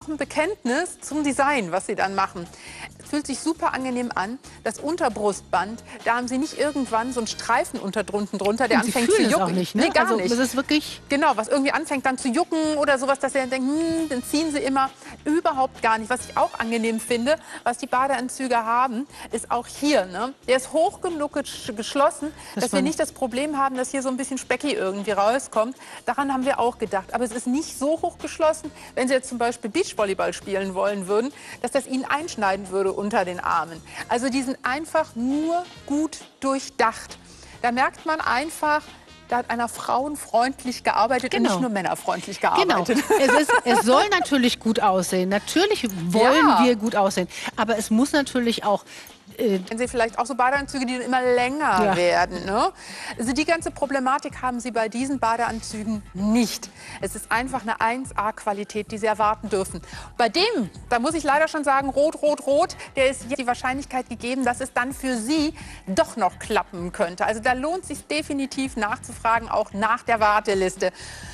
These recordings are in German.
Ein Bekenntnis zum Design, was Sie dann machen. Es fühlt sich super angenehm an. Das Unterbrustband, da haben Sie nicht irgendwann so einen Streifen drunter, der anfängt zu jucken. Auch nicht, ne? Nee, gar also, nicht. Das ist wirklich Genau, was irgendwie anfängt dann zu jucken oder sowas, dass Sie dann denken, dann ziehen Sie immer. Überhaupt gar nicht. Was ich auch angenehm finde, was die Badeanzüge haben, ist auch hier. Ne? Der ist hoch genug geschlossen, dass wir nicht das Problem haben, dass hier so ein bisschen Specki irgendwie rauskommt. Daran haben wir auch gedacht. Aber es ist nicht so hoch geschlossen, wenn Sie jetzt zum Beispiel Beachvolleyball spielen wollen würden, dass das Ihnen einschneiden würde unter den Armen. Also die sind einfach nur gut durchdacht. Da merkt man einfach, da hat einer frauenfreundlich gearbeitet und nicht nur männerfreundlich gearbeitet. Genau. Es soll natürlich gut aussehen. Natürlich wollen wir gut aussehen. Aber es muss natürlich auch... Kennen Sie vielleicht auch so Badeanzüge, die dann immer länger werden. Ne? Also die ganze Problematik haben Sie bei diesen Badeanzügen nicht. Es ist einfach eine 1A-Qualität, die Sie erwarten dürfen. Bei dem, da muss ich leider schon sagen, rot, rot, rot, der ist jetzt die Wahrscheinlichkeit gegeben, dass es dann für Sie doch noch klappen könnte. Also da lohnt es sich definitiv nachzufragen, auch nach der Warteliste.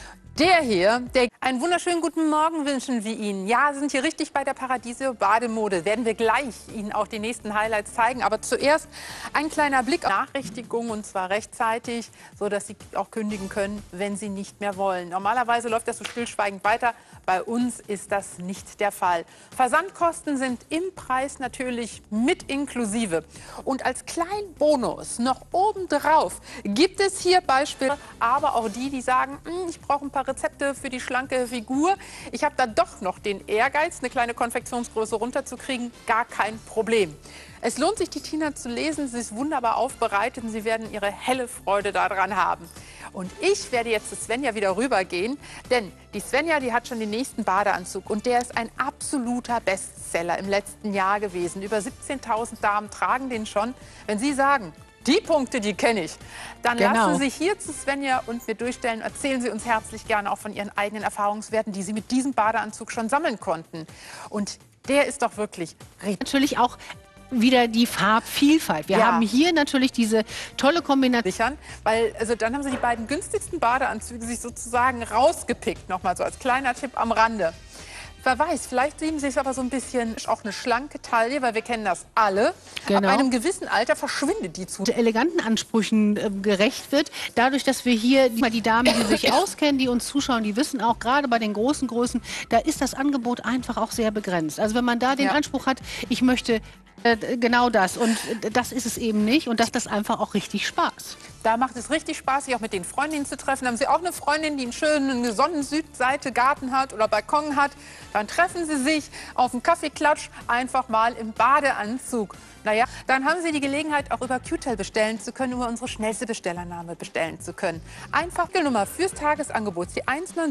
Der hier, einen wunderschönen guten Morgen wünschen wir Ihnen. Ja, Sie sind hier richtig bei der Paradiesio Bademode. Werden wir gleich Ihnen auch die nächsten Highlights zeigen. Aber zuerst ein kleiner Blick auf Nachrichtigung, und zwar rechtzeitig, so dass Sie auch kündigen können, wenn Sie nicht mehr wollen. Normalerweise läuft das so stillschweigend weiter. Bei uns ist das nicht der Fall. Versandkosten sind im Preis natürlich mit inklusive. Und als kleinen Bonus noch obendrauf gibt es hier Beispiele, aber auch die sagen, ich brauche ein paar Rezepte für die schlanke Figur. Ich habe da doch noch den Ehrgeiz, eine kleine Konfektionsgröße runterzukriegen. Gar kein Problem. Es lohnt sich, die Tina zu lesen. Sie ist wunderbar aufbereitet und Sie werden Ihre helle Freude daran haben. Und ich werde jetzt zu Svenja wieder rübergehen, denn die Svenja, die hat schon den nächsten Badeanzug und der ist ein absoluter Bestseller im letzten Jahr gewesen. Über 17.000 Damen tragen den schon. Wenn Sie sagen, die Punkte, die kenne ich, dann lassen Sie sich hier zu Svenja und mir durchstellen. Erzählen Sie uns herzlich gerne auch von Ihren eigenen Erfahrungswerten, die Sie mit diesem Badeanzug schon sammeln konnten. Und der ist doch wirklich natürlich auch wieder die Farbvielfalt. Wir haben hier natürlich diese tolle Kombination. Weil, also dann haben Sie die beiden günstigsten Badeanzüge sich sozusagen rausgepickt. Nochmal so als kleiner Tipp am Rande. Wer weiß, vielleicht lieben Sie es aber so ein bisschen auch eine schlanke Taille, weil wir kennen das alle. Ab einem gewissen Alter verschwindet die zu. Eleganten Ansprüchen gerecht wird. Dadurch, dass wir hier die Damen, die sich auskennen, die uns zuschauen, die wissen auch, gerade bei den großen Größen, da ist das Angebot einfach auch sehr begrenzt. Also wenn man da den Anspruch hat, ich möchte genau das. Und das ist es eben nicht. Und das einfach auch richtig Spaß. Da macht es richtig Spaß, sich auch mit den Freundinnen zu treffen. Haben Sie auch eine Freundin, die einen schönen Sonnensüdseite Garten hat oder Balkon hat? Dann treffen Sie sich auf einen Kaffeeklatsch einfach mal im Badeanzug. Naja, dann haben Sie die Gelegenheit, auch über Q-Tel bestellen zu können, über unsere schnellste Bestellername bestellen zu können. Einfach die Nummer fürs Tagesangebot, die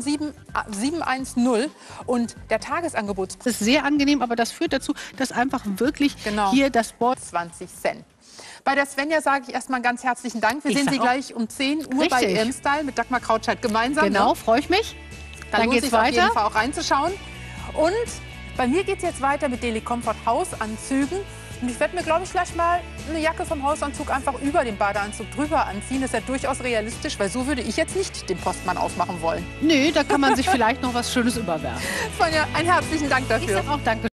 197710 und der Tagesangebot. Das ist sehr angenehm, aber das führt dazu, dass einfach wirklich hier das Board 20 Cent. Bei der Svenja sage ich erstmal ganz herzlichen Dank. Wir sehen Sie gleich um 10 Uhr bei Irmstyle mit Dagmar Krautscheid gemeinsam. Genau, freue ich mich. Dann geht es weiter. Auf jeden Fall auch reinzuschauen. Und bei mir geht es jetzt weiter mit Daily Comfort Hausanzügen. Und ich werde mir, glaube ich, gleich mal eine Jacke vom Hausanzug einfach über den Badeanzug drüber anziehen. Das ist ja durchaus realistisch, weil so würde ich jetzt nicht den Postmann aufmachen wollen. Nö, da kann man sich vielleicht noch was Schönes überwerfen. Sonja, einen herzlichen Dank dafür. Ich sage auch danke.